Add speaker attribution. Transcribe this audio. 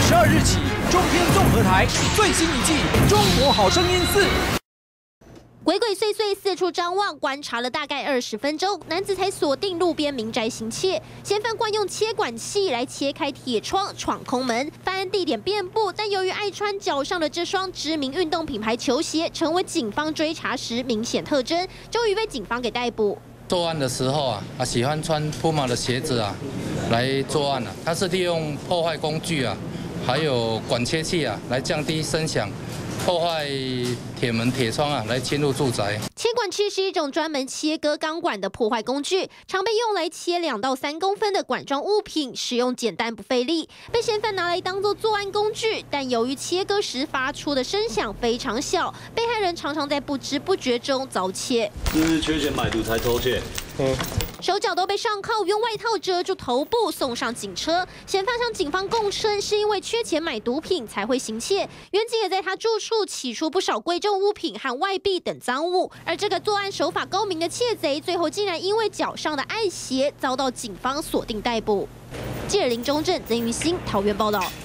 Speaker 1: 22日起，中天综合台最新一季《中国好声音4》。
Speaker 2: 鬼鬼祟祟四处张望，观察了大概20分钟，男子才锁定路边民宅行窃。嫌犯惯用切管器来切开铁窗，闯空门。犯案地点遍布，但由于爱穿脚上的这双知名运动品牌球鞋，成为警方追查时明显特征，终于被警方给逮捕。
Speaker 3: 作案的时候喜欢穿Puma的鞋子来作案他是利用破坏工具还有管切器来降低声响。 破坏铁门、铁窗来侵入住宅。
Speaker 2: 切管器是一种专门切割钢管的破坏工具，常被用来切2到3公分的管状物品，使用简单不费力，被嫌犯拿来当作作案工具。但由于切割时发出的声响非常小，被害人常常在不知不觉中遭窃。
Speaker 4: 是不是缺钱买毒才偷窃？
Speaker 2: 手脚都被上铐，用外套遮住头部，送上警车。嫌犯向警方供称，是因为缺钱买毒品才会行窃。远警也在他住处起出不少贵重物品和外币等赃物。而这个作案手法高明的窃贼，最后竟然因为脚上的爱鞋，遭到警方锁定逮捕。记者林中正、曾玉兴桃园报道。